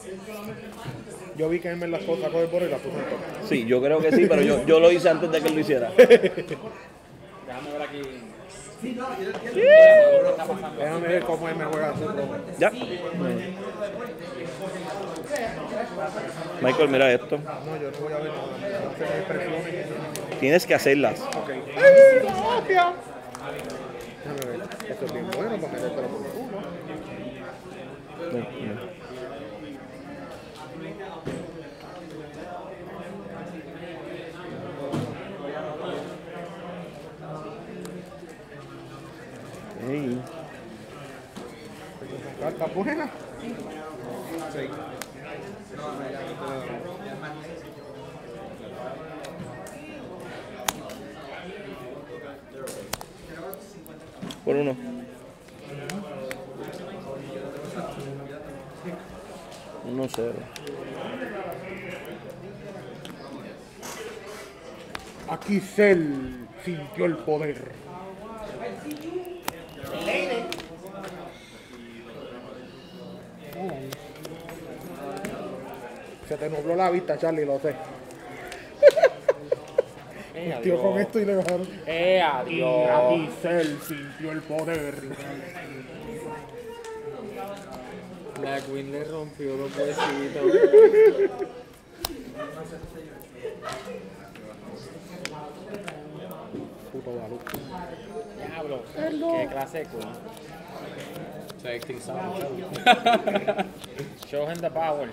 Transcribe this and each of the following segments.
Yo vi que él me las sacó del borde y las puso en top. Sí, yo creo que sí, pero yo lo hice antes de que él lo hiciera. Déjame ver aquí. Déjame ver cómo él me juega su rojo. ¿Ya? Michael, mira esto. No, yo no voy a ver nada. No sé qué expresiones. Tienes que hacerlas. Ok. ¡Ay, hostia! Déjame ver. Esto es bien bueno para metértelo por el culo. Hey. ¿Carta buena? Sí. Por uno. Uno cero. Aquí Cell sintió el poder. Se te nubló la vista, Charlie, lo sé. Tío, con esto y le bajaron. Adiós. Aquí Cell sintió el poder. La Queen le rompió los huesitos. Puto Balú. Diablo. Qué clase de Queen. Se extinzaba. Show him the power.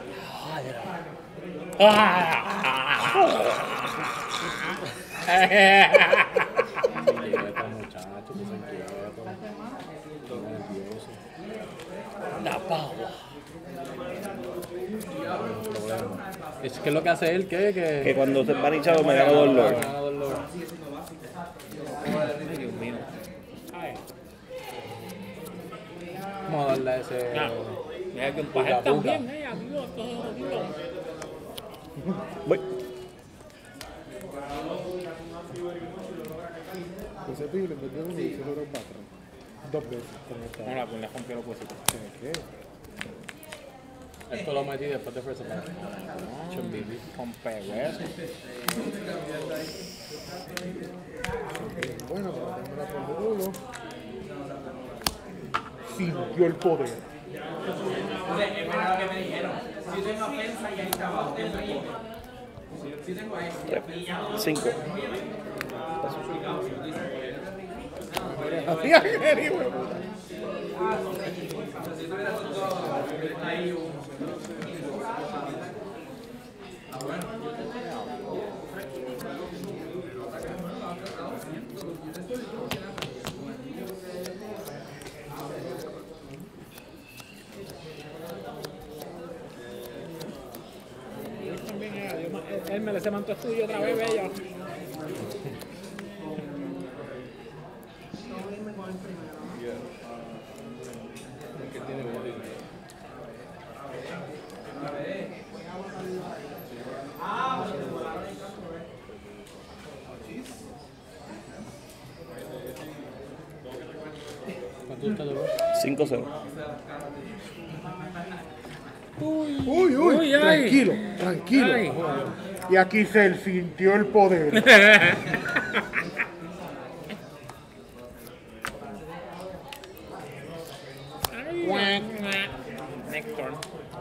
Quieto, muchacho, que se quieto. Estoy nervioso. La power. Es que lo que hace él, Que que cuando se van hinchados me gano 2 lords. Ay, Dios mío. Vamos a darle a ese. Mira que un pajar también, Voy. Ese pibe le metió uno y se lo dio patrón. 2 veces con esta. No, la Queen le rompió los huesitos. ¿Qué? Esto lo metí después de First Attack. Rompe huesos. Bueno, pero démosla por el culo. Sintió el poder. Si tengo ofensa y ahí estaba. Si tengo eso. 5. Hacía Jerry, güey. Él me le manto estudio otra vez, bella. ¿Cuánto está dolor? 5-0. Uy, tranquilo, tranquilo. Ay. Y aquí Cell sintió el poder. Next turn.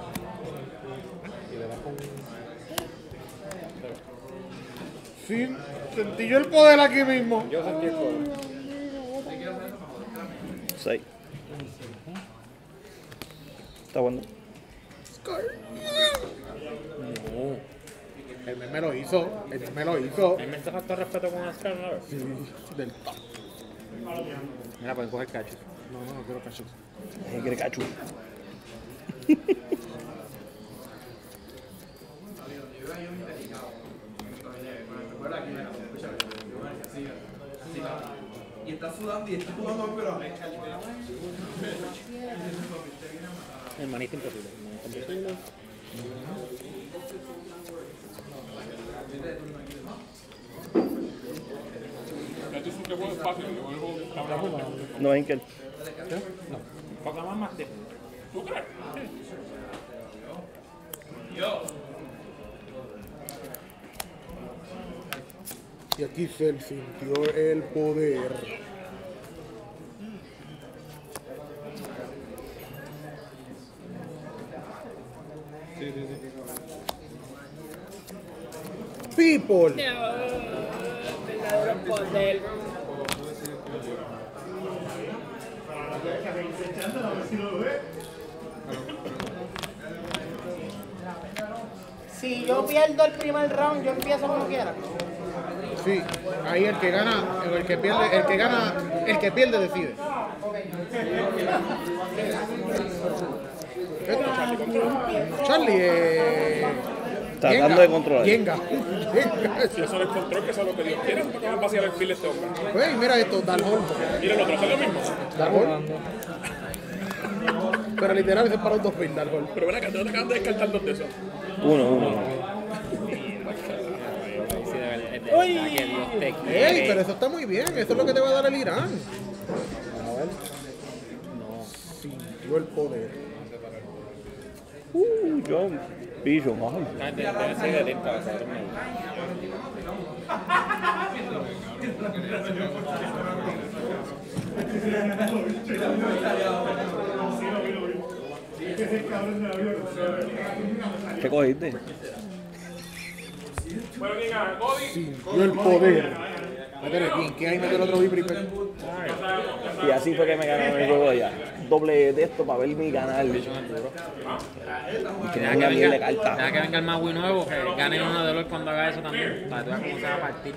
Sentí yo el poder aquí mismo. Yo sentí el poder. 6. Está bueno. El meme lo hizo. El meme lo hizo. ¿El mensaje falta respeto con Ascar, no? Sí, del top. Mira, pueden coger cacho. No quiero cachos. Quiere cachu. Y está sudando y está jugando, pero. El manito imposible. No, Enkel. Poca más de. ¿Tú crees? Y aquí se sintió el poder. People. Si yo pierdo el primer round, yo empiezo como quiera. Sí, ahí el que gana, el que gana, el que pierde decide. Charlie, Tratando de controlar. Yenga. Si eso no es control, que sea lo que Dios quiera, ¿para qué va a vaciar el fil este hombre? Güey, mira esto, Darhol. Mira, el otro hace lo mismo. Darhol. Pero literal se paró dos pin, Darhol. Pero ven acá, te acaban de descartar dos de esos. Uno. Ey, pero eso está muy bien, eso es lo que te va a dar el Irán. A ver. Sintió el poder. Yo, pillo, ay. Debe ser de tinta, ¿Qué cogiste? Bueno, ¿quién gana? ¿Cody? Sintió el poder. Métele aquí, que hay meter otro Vipriper. Y así fue que me ganaron el juego allá. Doble de esto para verme y ganar. Y que Deja no que, había miel de venga, carta. deja que venga el Maui nuevo, que gane uno de los cuando haga eso también. Para que tú veas cómo se va a partir.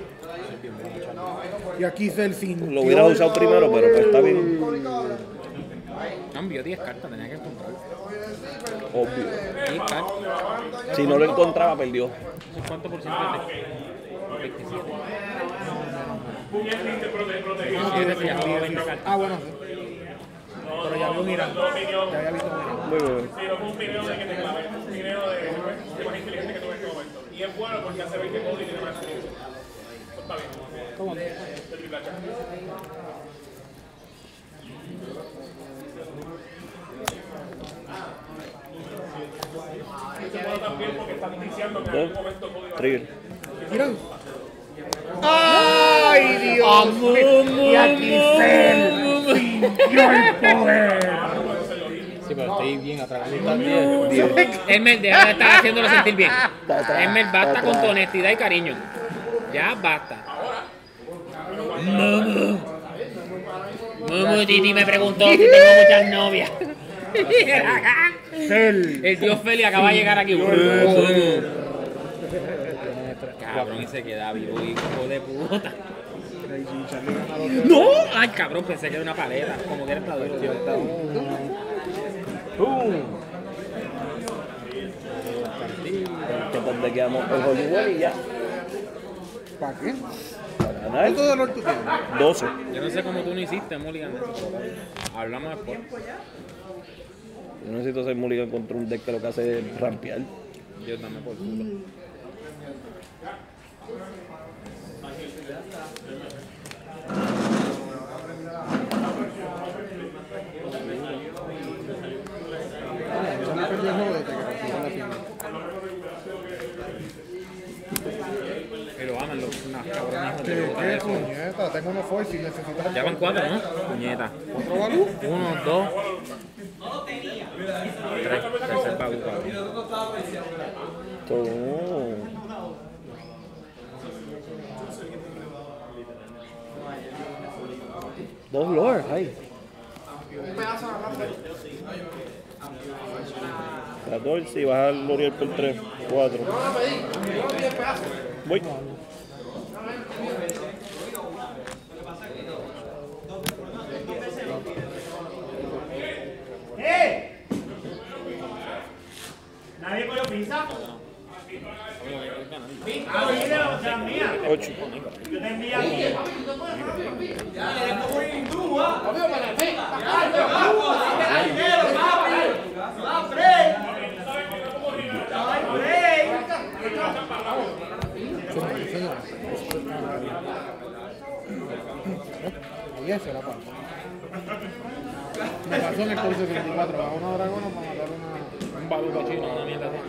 Y aquí se el sintió. Lo hubieras usado primero, pero pues está bien. No, envió 10 cartas, tenía que encontrar. Obvio. 10 cartas. Si no lo encontraba, perdió. ¿Cuánto por ciento es? 27. Ah, bueno, sí. Pero ya vio un Irán. Ya había visto un Irán. Muy bien. Sí, no fue un video de que te clave, un video de más inteligente que tuve en este momento. Y es bueno porque hace ver que Cody tiene más experiencia. Eso está bien. ¿Cómo? De triple hacha. Ese modo también porque están diciendo que en algún momento Cody va a... Trigger. Irán. ¡Ay, Dios! Y aquí se sintió el poder. Sí, pero estoy bien atrás. Elmer, deja de estar haciéndolo sentir bien. Elmer, basta con tu honestidad y cariño. Ya basta. Mumu Titi me preguntó si tengo muchas novias. El dios Feli acaba de llegar aquí. Cabrón, y se queda vivo, hijo de puta. ¡No! ¡Ay, cabrón! Pensé que era una paleta. Como que era esta duro. Que donde quedamos el Hollywood y ya. ¿Para qué? Para ganar. ¿Cuánto dolor tú tienes? 12. Yo no sé cómo tú no hiciste, Mulligan. Hablamos después. Yo necesito ser mulligan contra un deck que lo que hace es rampear. Yo dame por culo. Yo me perdí el juego desde que rompí la tienda. Pero ámenlo, unas cabronas. ¿Qué puñeta? Tengo unos force y necesitas... Ya van 4, ¿no? Puñeta. ¿Otro balú? 1, 2, 3. Tercer bagu, cabrón. Oh. Dos lords, ahí. 14 y bajar el L'Oreal por 3, 4. Voy. ¿Nadie cogió pizza? 8. Yo te envío aquí. Y esa era parte. Me pasó en el curso 64, a una dragona para matar un baluca chino, una mierda así.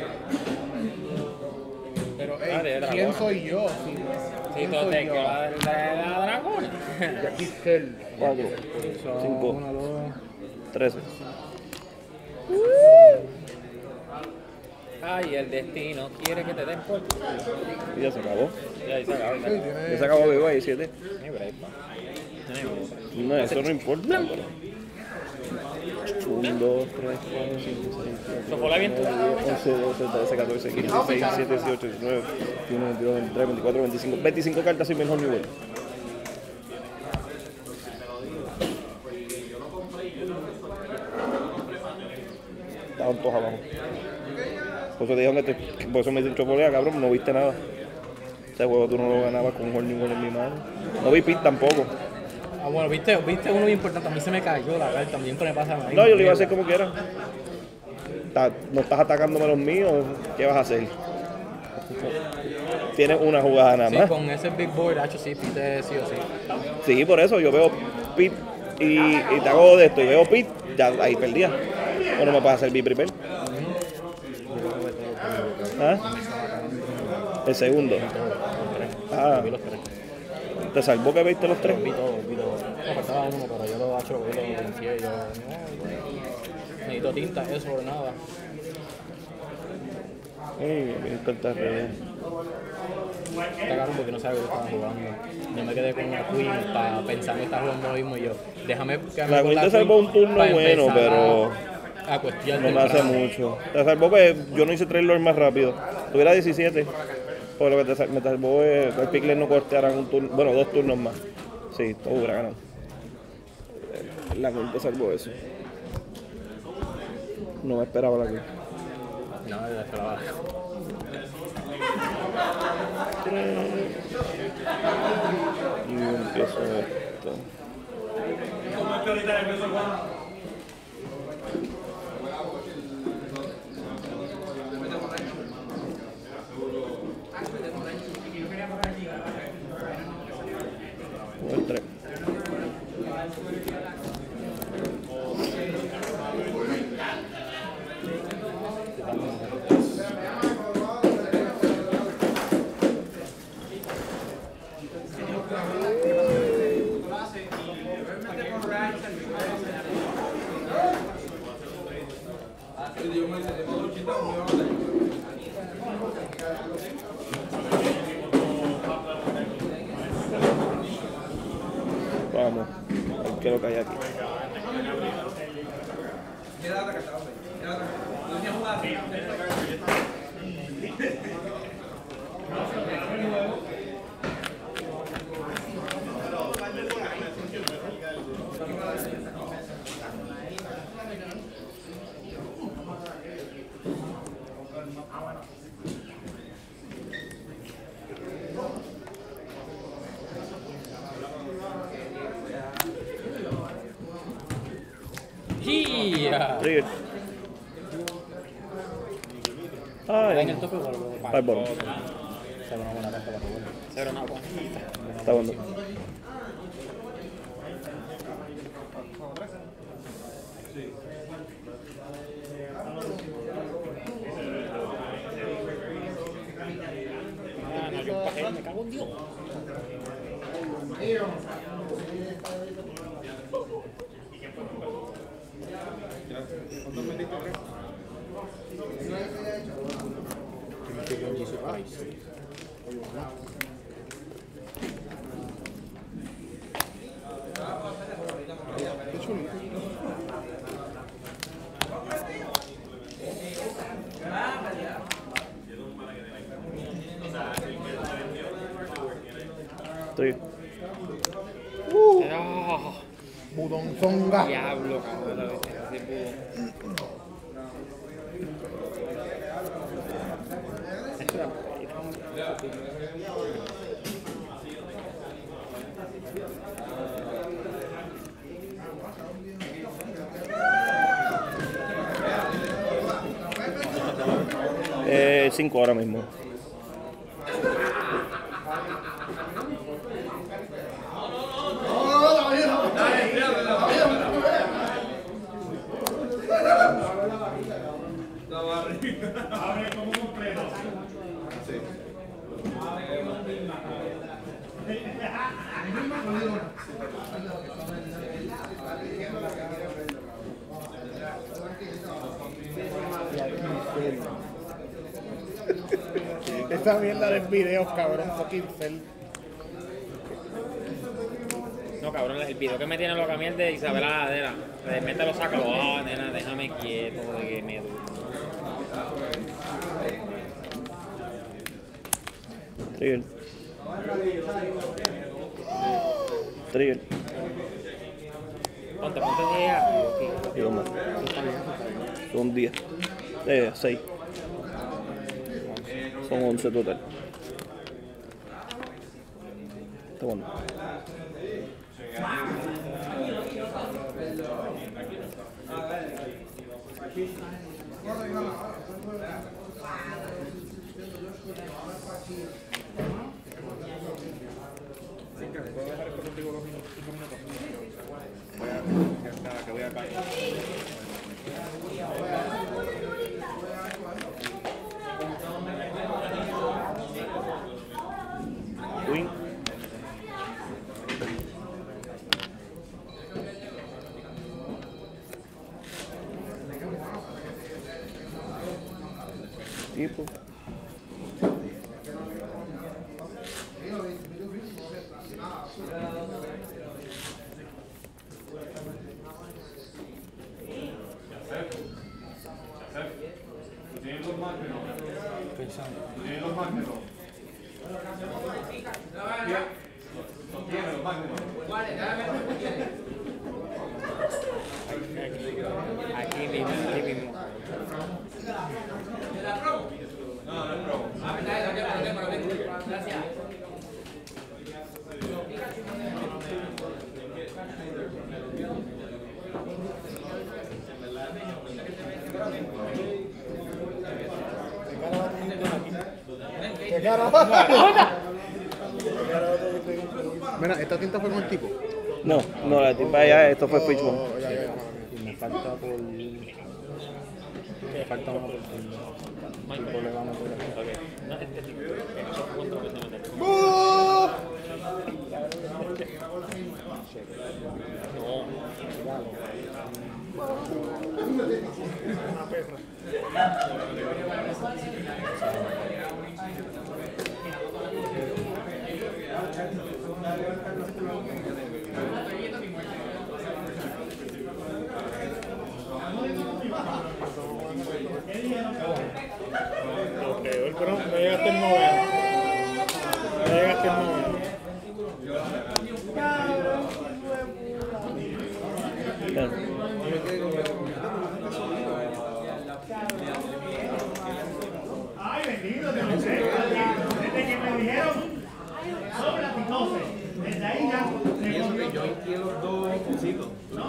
Pero, Dale, era ¿quién bueno. soy yo? ¿Quién soy yo? La dragona. Jackie Cell. 4, 5, 1, 2. 13. Ay, el destino quiere que te den por culo. Y ya se acabó. Ya, ahí se acabó. Sí, Ya se tiene. acabó, digo, ahí 7. Ni break, pa. No, eso no importa. 1, 2, 3, 4, 5, 6, 7, ¿Eso fue la bien tú? 11, 12, 13, 14, 15, 16, 17, 18, 19, 21, 22, 23, 24, 25. 25 cartas sin mejor nivel. Estaban todos abajo. Por eso te dijeron por eso me dicen chocolate, cabrón, no viste nada. Ese juego tú no lo ganabas con mejor nivel en mi mano. No vi pit tampoco. Ah, bueno, viste uno muy importante. A mí se me cayó la carta. También me pasa. No, yo lo iba a hacer como quiera. No estás atacándome los míos, ¿qué vas a hacer? Tienes una jugada nada Sí, más. con ese big board, hecho sí, pite sí o sí. Sí, por eso yo veo pit y te hago de esto y veo pit, ya ahí perdía. O no me puedes hacer B-Prepare. ¿Ah? El segundo. Ah, Vi los tres. ¿te salvó que viste los tres? Vi todo. No, faltaba uno, pero yo lo hecho, lo limpié. Yo, no, necesito tinta, eso, o nada. Ay, me encanta reír. Está caro porque no sabe lo que estaban jugando. Yo me quedé con una Queen pensando que estaba jugando lo mismo y yo. Déjame quedarme La con Queen te salvó un turno para bueno, empezar pero a cuestionar no me hace temprano. mucho. Te salvó que yo no hice 3 lords más rápido. Tuviera 17. Por lo que me salvó es que el Pickler no cortearan un turno, bueno, 2 turnos más. Sí, todo hubiera ganado. La Queen te salvó eso. No me esperaba la Queen. No, yo esperaba. Y empiezo esto. El 3. Vamos, a ver qué es lo que hay aquí. ¡Ya! Trigger. En el Ay, tope vuelvo. ay, bueno, Se ve una buena carta para jugar. Cero, no, está bueno. Ah, no, yo un paquete, me cago en Dios. Qué chulito. Trigger. Ah, Budonzonga. diablo, cabrón, la bestia, así pudo. Eh, 5 ahora mismo. Esta mierda de videos, cabrón, fucking cel. No, cabrón, el video que me tiene loca mierda de Isabela Ladera. De repente lo saca, oh, nena, déjame quieto, de que me Trigger. Trigger. Ponte de ella. Y dos más. Son 10. 6. Son 11 total. Está bueno. ¿Puedo dejar esto contigo los 5 minutos? Que voy a caer. Queen. Tipo. Aquí mismo, aquí mismo. ¿Qué carajo? Mira, ¿esta tinta fue con el tipo? No, no, la tipa ya, esto fue Fishbone. Y me falta por... Me falta uno por... Tipo le vamos a poner. No, este tipo. Eso fue otro que te metes. Pero no llegaste el noveno. No llegaste el noveno. Ay, bendito, desde que me dijeron sobre las 12, desde ahí ya. Y eso que yo hice los dos cositos. No,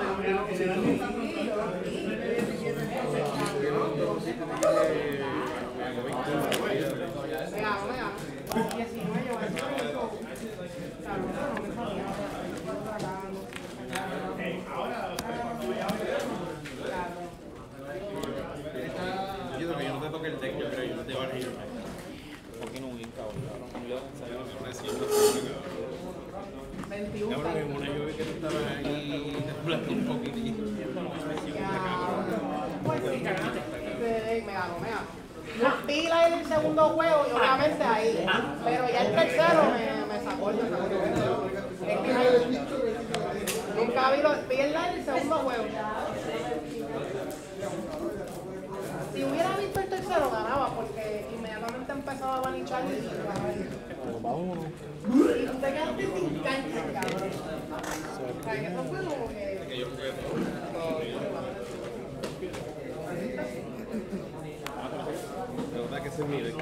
yo no te toque el deck, yo creo, yo no te voy a ir. ¿Por qué no un cabrón? Cabrón, en una yo vi que tú estabas ahí temblando un poquitito. Yo vi el segundo juego y obviamente ahí, pero ya el tercero me sacó el nunca vi el segundo juego. Si hubiera visto el tercero ganaba porque inmediatamente empezaba a vanichar y tú te quedaste sin cancha, cabrón. O sea, que eso fue como que... La verdad que se mire.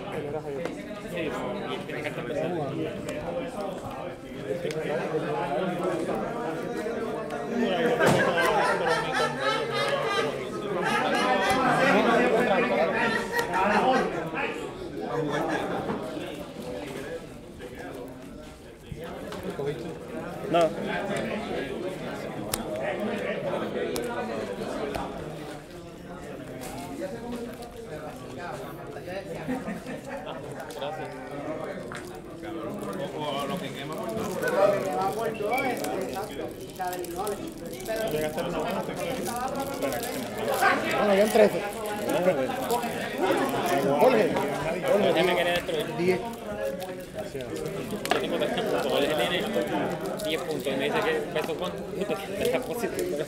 No. Gracias. O lo que quema por dos. Lo que queda por dos es exacto, la del Nole. Pero Llegaste a la novena, Bueno, ya en 13. Jorge. Jorge me quiere destruir. 10. Yo tengo 3 puntos. Jorge tiene 10 puntos. Y me dice que empezó con 30 positivos.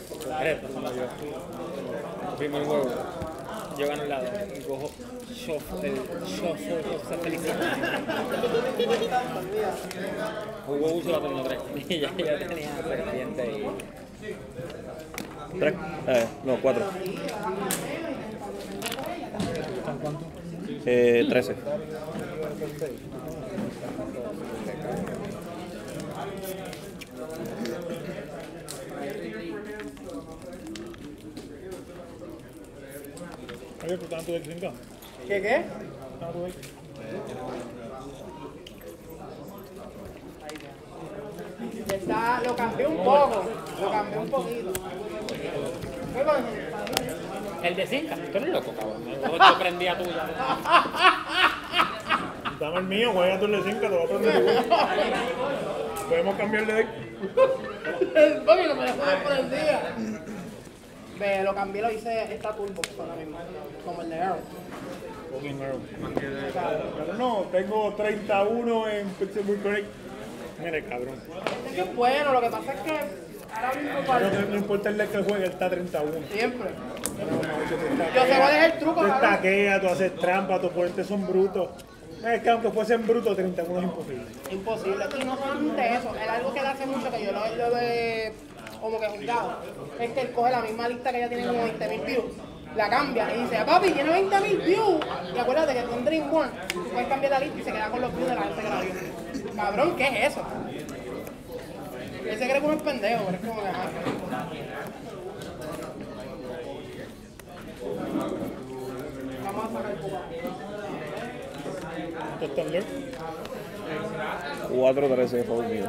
Primer juego. Yo gano el lado y cojo el shuffle felicidad. Jugó uso la turno 3 y ya tenía serpiente y... 3. No, 4. 13. Oye, ¿tú estás en tu del 5? ¿Qué? ¿Estás en tu del? Está, lo cambié un poco, lo cambié un poquito. ¿Qué coño? El de Zinca, tú eres loco, cabrón. Yo prendí a tuya. Dame el mío, juega tú el de 5, te voy a prender. Podemos cambiar de deck. El coño no me dejó de prendida. Ve, lo cambié, lo hice esta turbo ahora mismo, como el de Arrow. Pero no, tengo 31 en Pittsburgh Connect. Mire, cabrón. Es que es bueno, lo que pasa es que ahora mismo para No importa el deck que juegue, él está 31. siempre. No, Yo sé cuál es el truco, tú cabrón. estaqueas, tú haces trampa, tus oponentes son brutos. Es que aunque fuesen brutos, 31 es imposible. Imposible. Y no solamente eso, es algo que él hace mucho que yo lo he como que juzgado. Es que él coge la misma lista que ya tiene como 20.000 views, la cambia y dice, papi, tiene 20.000 views. Y acuérdate que tú en Dream One, tú puedes cambiar la lista y se queda con los views de la gente que la vio. Cabrón, ¿qué es eso? Él se cree que uno es pendejo, pero es como que ajá. Vamos a sacar el cubo. ¿Tú estás bien? 4-13 fue mío.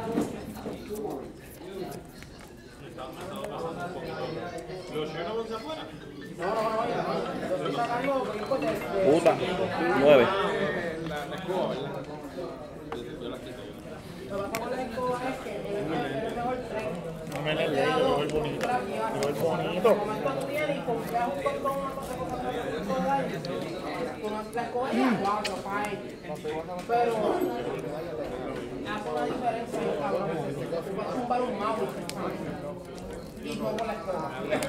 Yo estoy sacando brincos de... Puta. 9. Lo que pasa con la escoba es que es mejor tren. No me la leí, yo voy bonito. Yo voy bonito. Como esto tú tienes y confías un montón una cosa con la daño, tú no la escoges a 4, 5. Pero hace una diferencia, cabrón. Tú puedes tumbar un mouse y no con la escoba.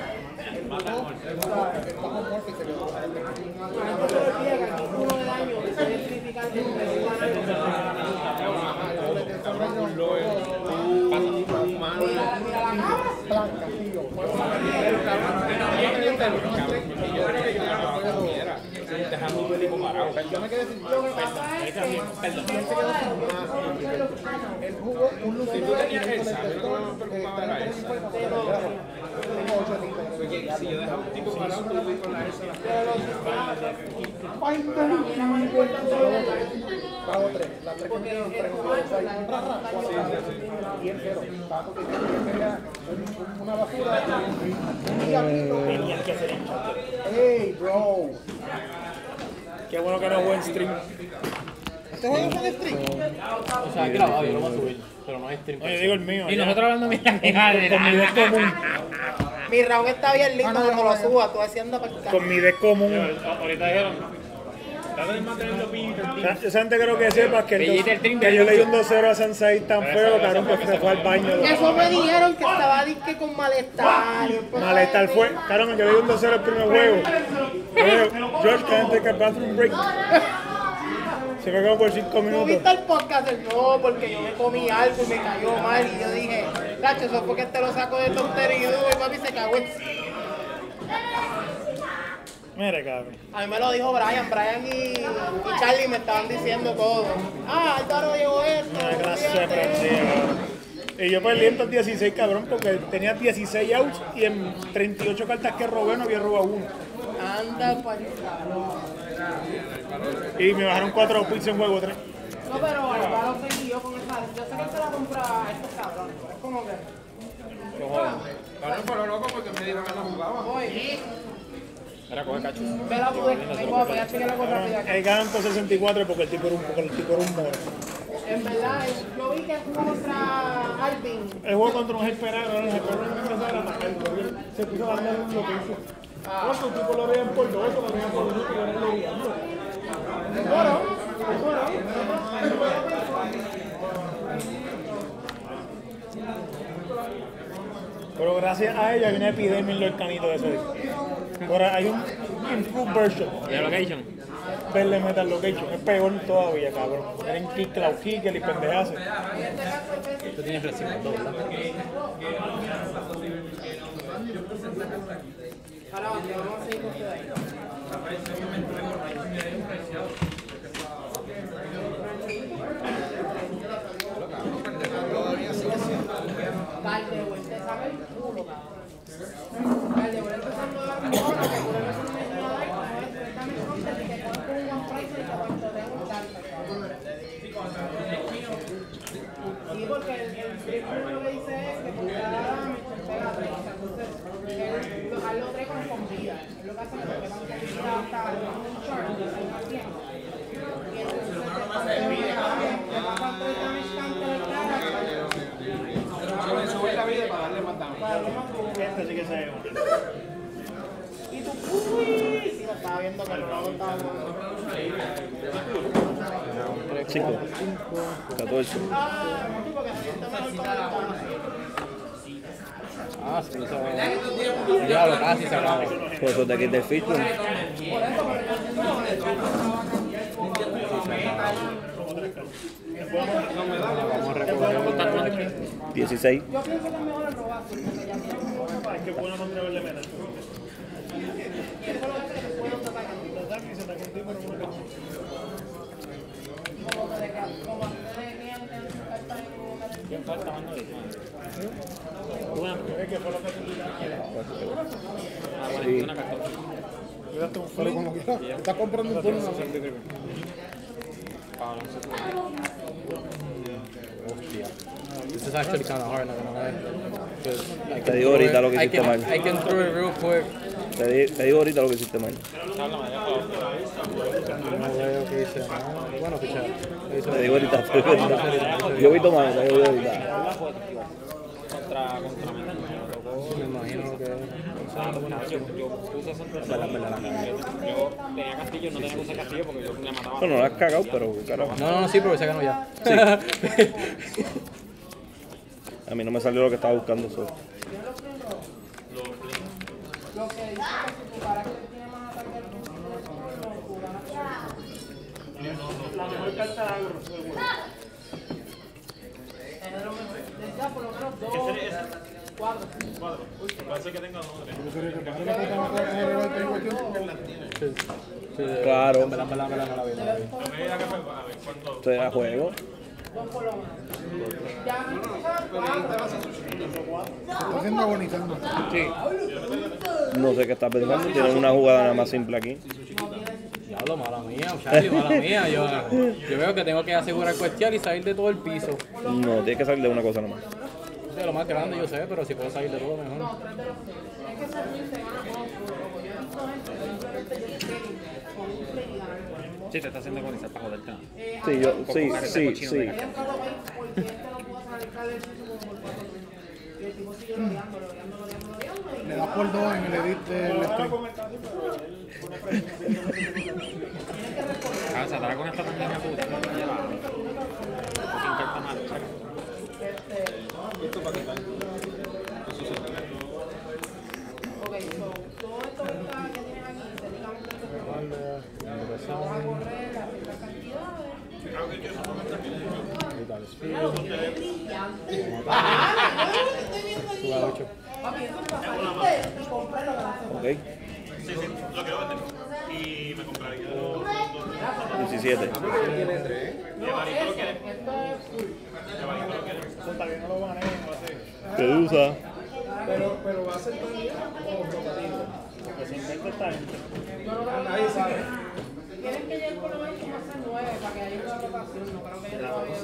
No se olvide que aquí uno de daño puede significar que mira la cámara. Yo me quedé sin. Él jugó un lucido y tengo 8 tipos. Si yo dejaba un tipo parado, tú voy con la esa. Pago 3. Las 3 que me dieron 3 y el 0. Pago que quería una basura. Un diablito. Tenías que hacer el chat. Hey, bro. Qué bueno que no juego en stream. ¿Este juego es en stream? O sea, es grabado, yo lo voy a subir, pero no es stream. Oye, digo el mío. Y ya. nosotros hablando mira, Con mi deck común. Mi round está bien lindo cuando lo suba, tú haciendo para el Con mi deck común. Ahorita dijeron, Esa gente creo que sepa que, que yo leí un 2-0 a Sansei tan feo, cabrón, que se fue al baño. Eso me dijeron que estaba disque con malestar. Malestar fue, cabrón, yo leí un 2-0 el primer juego. George, can I take a bathroom break? Se me quedó por 5 ¿Tú minutos. viste el podcast? No, porque yo me comí algo y me cayó mal y yo dije, Nacho, eso fue que te lo saco de tontería y papi se cagó encima. Mira, cabrón. A mí me lo dijo Brian y Charlie me estaban diciendo todo. Ah, Álvaro llegó esto. Una clase de fíjate. prendida, cabrón. Y yo perdí en 16, cabrón, porque tenía 16 outs y en 38 cartas que robé no había robado uno. Anda, pues. Y me bajaron 4 pits en juego 3. No, pero Álvaro siguió con esa. Yo sé que se la compra a estos cabrones. Es como que. Cabrón, pero loco porque me dijo que no jugaba. Oye, era coger cacho. vela tú, me voy a chequear la cosa rápida. Él ganó por 64 porque el tipo era un moro. En verdad, yo vi que jugó contra Alvin. El juego contra un esperado, el esperado no empezó a atacar, se puso a darle lo que hizo. Otro tipo lo veían por dos, otro lo veían por uno, pero no lo veían. Pero gracias a ella hay una epidemia en los canitos de ese día. Ahora hay un improved version. ¿De location? Verle Metal Location, es peor todavía, cabrón. Eran kick, cloud kicker y pendejadas. Tú tienes recibo, ¿verdad? Ahora vamos a seguir con ustedes. Caldewell, te sabe el culo, cabrón. Caldewell empezando a dar un bono, que por eso no me dio like, como es directamente contra y que compro un one price y que cuando tengo un tal. Sí, porque el triple lo que dice es que con cada dame se pega 30, entonces él lo trepan con vida. Es lo que hace que lo trepan con vida hasta un short, que se una 100. Y entonces te pasan 3 damage counter el cara. Subir la vida para darle más daño. Este sí que se... Y tú, uy, sí, lo estaba viendo, pero no lo estaba jugando. 5, 14. Ah, no, porque siento mejor con la ventaja. Ah, sí, eso... Diablo, casi se acabó. Por eso te quité el fish. Por eso, pero yo siento Vamos a recoger 16. yo pienso que es mejor el robar, porque ya tiene mucho para Es que bueno contra verle metal. y eso es lo que hace que después no te ataquen. Como que de que antes de carta y ¿Quién falta, mano? ¿Qué fue lo que tú Ah, bueno, una carta. Pero como quiera, estás comprando un turno. Hostia. This is actually kind of hard, not gonna lie. Te digo ahorita lo que hiciste mal. I can throw it real quick. Te digo ahorita lo que hiciste mal. No veo que hice nada. Bueno, fichar. Te digo ahorita. Yo vi tu mano, te digo ahorita. Contra Me imagino que... yo puse yo tenía castillo, no tenía que usar castillo porque yo me mataba. Bueno, no la has cagado, pero carajo. No, sí, pero se ganó ya. A mí no me salió lo que estaba buscando. So. lo que dice que si tu carácter tiene más ataque del mundo, La mejor carta de agro. ya por lo menos 2, 4. Parece que tenga 2 o 3. Claro. Me la vi. Esto era juego. 2 por lo menos. Ya, 4. Está haciendo agonizando. No sé qué estás pensando. Tienen una jugada nada más simple aquí. Diablo, mala mía, Charlie, mala mía. Yo veo que tengo que asegurar cuestear y salir de todo el piso. No, tienes que salir de una cosa nomás. De lo más grande yo sé, pero si puedo salir de todo mejor. Es que ese win se gana con loco. Yo he visto gente que simplemente yo quiero con un play y ganar por el Sí, te está haciendo agonizar para joderte. Sí, yo, sí. Hay un caso ahí porque este no pudo salir del piso como por 4 turnos. Y el tipo sigue rodeándolo. Y Le das por 2 en el edit del stream. Ah, se atará con esta pandemia puta. Sin carta mala. ok, so, todo esto que tienes aquí, técnicamente vamos a correr las mismas cantidades. Suba 8. Papi, eso es pasar y compré lo que hace. Ok. Sí, lo quiero vender. Y me compraría 17. Esto es Para que no lo van a hacer. ¿Qué usa? Pero va a ser todavía o rotativo. Porque se inventa esta gente. Nadie sabe. tienen que llegar por lo menos como a ser 9 para que haya una rotación. No creo que haya todavía.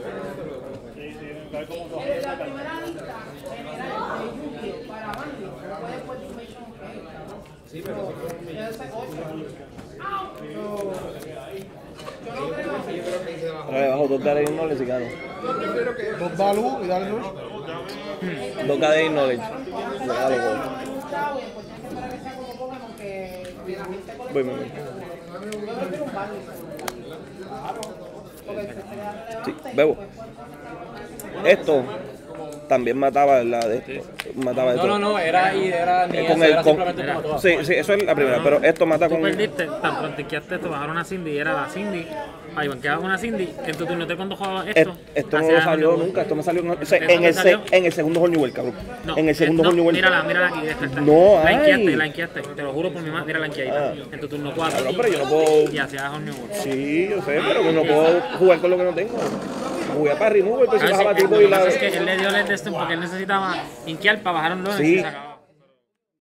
La primera lista general de Yu-Gi-Oh para Bandy fue después de Invasion of Chaos. Sí, pero Ese 8. Yo no creo yo creo que se bajó. Ahora debajo No, 2 Gathering Knowledge y gano. Dos Balú y dale luz. 2 Gathering Knowledge. Le da los goles. Voy. Sí, bebo. Esto también mataba la de esto. Mataba esto. No, era ni eso, Con el era con, simplemente un tomató. sí, eso es la primera, pero esto mata Tú con. perdiste, tan pronto izquierdaste esto, bajaron a Cindy y era la Cindy. Ahí banqueaban una Cindy. En tu turno te cuando jugabas esto. Esto no hacías lo salió Horny nunca, esto me salió ¿Eso te salió? en el segundo Horny World, cabrón. No, en el segundo no, Horny World. mírala aquí, esta. No, la ay. inquiaste, te lo juro por mi madre, mira la inquiadita. En tu turno 4. Cabrón, pero yo no puedo. Y hacías Horny World. Sí, yo sé, pero no puedo jugar con lo que no tengo. Jugué para remover, pero si bajaba tipo y Lo que la. pasa es que él le dio el Destin porque él necesitaba inquiar para bajar un loan Sí. y se acababa.